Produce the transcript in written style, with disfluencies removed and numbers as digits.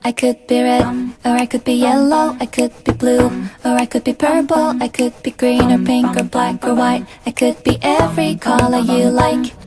I could be red, or I could be yellow, I could be blue, or I could be purple, I could be green or pink or black or white. I could be every color you like.